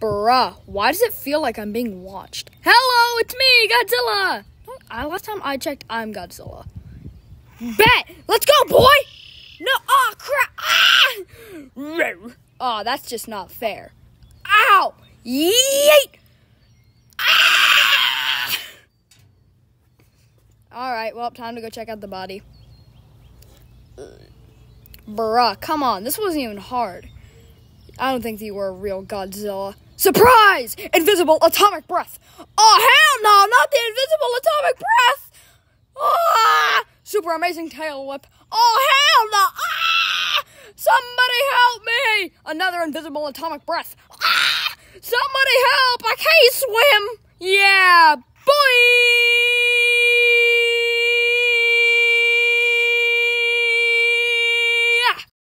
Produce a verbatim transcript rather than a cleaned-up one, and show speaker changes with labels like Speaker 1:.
Speaker 1: Bruh, why does it feel like I'm being watched? Hello, it's me, Godzilla! I, last time I checked, I'm Godzilla. Bet! Let's go, boy! No, oh crap! Ah! Oh, that's just not fair. Ow! Yeet! Ah! Alright, well, time to go check out the body. Bruh, come on, this wasn't even hard. I don't think that you were a real Godzilla. Surprise! Invisible atomic breath! Oh, hell no! Not the invisible atomic breath! Ah! Super amazing tail whip! Oh, hell no! Ah! Somebody help me! Another invisible atomic breath! Ah! Somebody help! I can't swim! Yeah! Boy!